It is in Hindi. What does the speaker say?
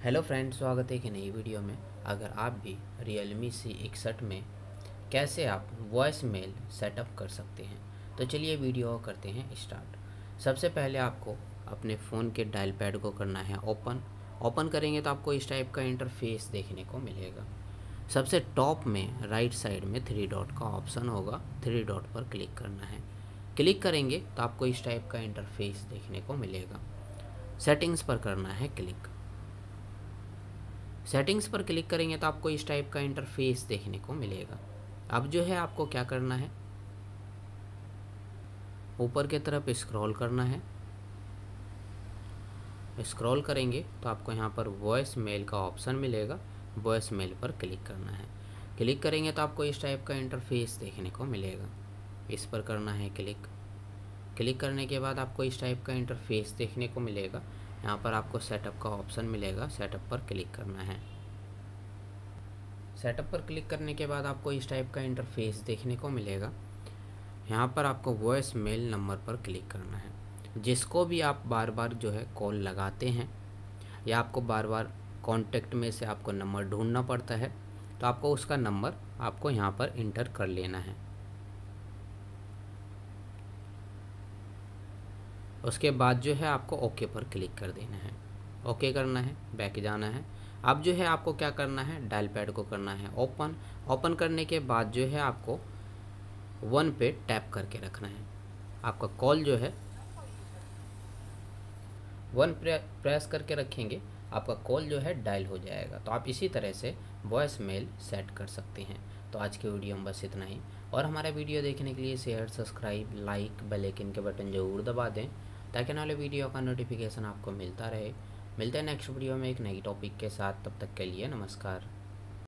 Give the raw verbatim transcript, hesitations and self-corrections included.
हेलो फ्रेंड्स, स्वागत है एक नई वीडियो में। अगर आप भी Realme सी इकसठ में कैसे आप वॉइस मेल सेटअप कर सकते हैं, तो चलिए वीडियो करते हैं स्टार्ट। सबसे पहले आपको अपने फ़ोन के डायल पैड को करना है ओपन। ओपन करेंगे तो आपको इस टाइप का इंटरफेस देखने को मिलेगा। सबसे टॉप में राइट साइड में थ्री डॉट का ऑप्शन होगा, थ्री डॉट पर क्लिक करना है। क्लिक करेंगे तो आपको इस टाइप का इंटरफेस देखने को मिलेगा। सेटिंग्स पर करना है क्लिक। सेटिंग्स पर क्लिक करेंगे तो आपको इस टाइप का इंटरफेस देखने को मिलेगा। अब जो है आपको क्या करना है, ऊपर की तरफ स्क्रॉल करना है। स्क्रॉल करेंगे तो आपको यहाँ पर वॉइस मेल का ऑप्शन मिलेगा, वॉइस मेल पर क्लिक करना है। क्लिक करेंगे तो आपको इस टाइप का इंटरफेस देखने को मिलेगा। इस पर करना है क्लिक। क्लिक करने के बाद आपको इस टाइप का इंटरफेस देखने को मिलेगा। यहाँ पर आपको सेटअप का ऑप्शन मिलेगा, सेटअप पर क्लिक करना है। सेटअप पर क्लिक करने के बाद आपको इस टाइप का इंटरफेस देखने को मिलेगा। यहाँ पर आपको वॉइस मेल नंबर पर क्लिक करना है। जिसको भी आप बार बार जो है कॉल लगाते हैं या आपको बार बार कॉन्टेक्ट में से आपको नंबर ढूंढना पड़ता है, तो आपको उसका नंबर आपको यहाँ पर इंटर कर लेना है। उसके बाद जो है आपको ओके पर क्लिक कर देना है। ओके करना है, बैक जाना है। अब जो है आपको क्या करना है, डायल पैड को करना है ओपन। ओपन करने के बाद जो है आपको वन पे टैप करके रखना है। आपका कॉल जो है वन प्रेस करके रखेंगे, आपका कॉल जो है डायल हो जाएगा। तो आप इसी तरह से वॉइस मेल सेट कर सकते हैं। तो आज के वीडियो में बस इतना ही, और हमारा वीडियो देखने के लिए share, subscribe, like, bell icon के बटन ज़रूर दबा दें ताकि आने वाले वीडियो का नोटिफिकेशन आपको मिलता रहे। मिलते हैं नेक्स्ट वीडियो में एक नई टॉपिक के साथ। तब तक के लिए नमस्कार।